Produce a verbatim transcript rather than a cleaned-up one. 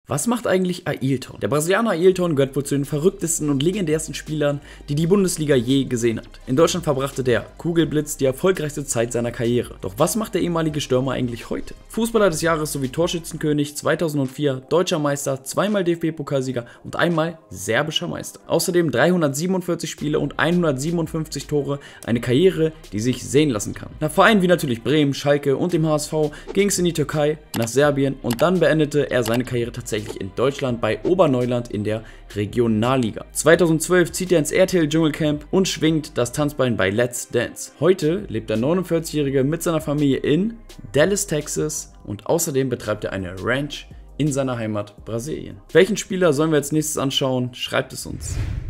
Was macht eigentlich Ailton? Der Brasilianer Ailton gehört wohl zu den verrücktesten und legendärsten Spielern, die die Bundesliga je gesehen hat. In Deutschland verbrachte der Kugelblitz die erfolgreichste Zeit seiner Karriere. Doch was macht der ehemalige Stürmer eigentlich heute? Fußballer des Jahres sowie Torschützenkönig zweitausendvier, Deutscher Meister, zweimal D F B-Pokalsieger und einmal serbischer Meister. Außerdem dreihundertsiebenundvierzig Spiele und hundertsiebenundfünfzig Tore, eine Karriere, die sich sehen lassen kann. Nach Vereinen wie natürlich Bremen, Schalke und dem H S V ging es in die Türkei, nach Serbien und dann beendete er seine Karriere tatsächlich in Deutschland bei Oberneuland in der Regionalliga. zweitausendzwölf zieht er ins R T L Dschungelcamp und schwingt das Tanzbein bei Let's Dance. Heute lebt der neunundvierzigjährige mit seiner Familie in Dallas, Texas und außerdem betreibt er eine Ranch in seiner Heimat Brasilien. Welchen Spieler sollen wir als nächstes anschauen? Schreibt es uns.